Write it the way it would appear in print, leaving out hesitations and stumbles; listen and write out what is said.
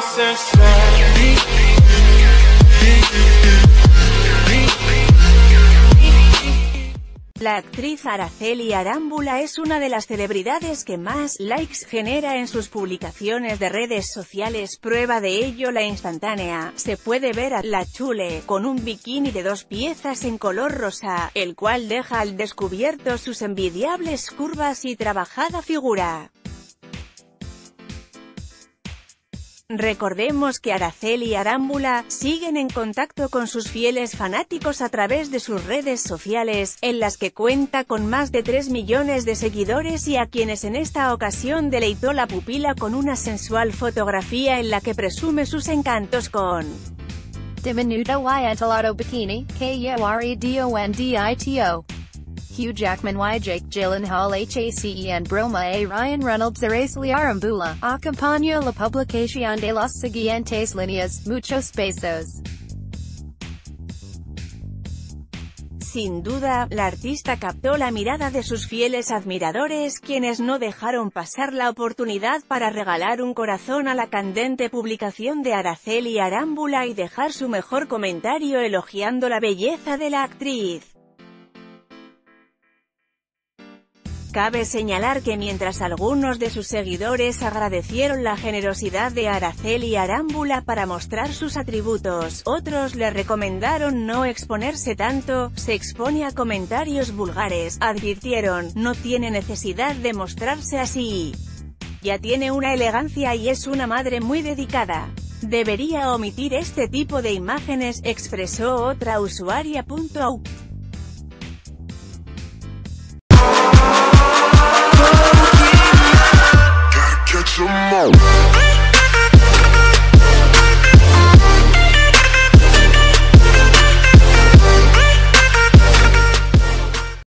La actriz Araceli Arámbula es una de las celebridades que más likes genera en sus publicaciones de redes sociales. Prueba de ello la instantánea. Se puede ver a la chule con un bikini de 2 piezas en color rosa, el cual deja al descubierto sus envidiables curvas y trabajada figura. Recordemos que Araceli Arámbula siguen en contacto con sus fieles fanáticos a través de sus redes sociales, en las que cuenta con más de 3 millones de seguidores y a quienes en esta ocasión deleitó la pupila con una sensual fotografía en la que presume sus encantos con Diminuto y entalado bikini, KUREDONDITO. Hugh Jackman y Jake Gyllenhaal HACEN broma a Ryan Reynolds Araceli Arámbula, acompañó la publicación de las siguientes líneas, muchos besos. Sin duda, la artista captó la mirada de sus fieles admiradores, quienes no dejaron pasar la oportunidad para regalar un corazón a la candente publicación de Araceli Arámbula y dejar su mejor comentario elogiando la belleza de la actriz. Cabe señalar que mientras algunos de sus seguidores agradecieron la generosidad de Araceli Arámbula para mostrar sus atributos, otros le recomendaron no exponerse tanto. Se expone a comentarios vulgares, advirtieron, no tiene necesidad de mostrarse así. Ya tiene una elegancia y es una madre muy dedicada. Debería omitir este tipo de imágenes, expresó otra usuaria. Catch 'em all.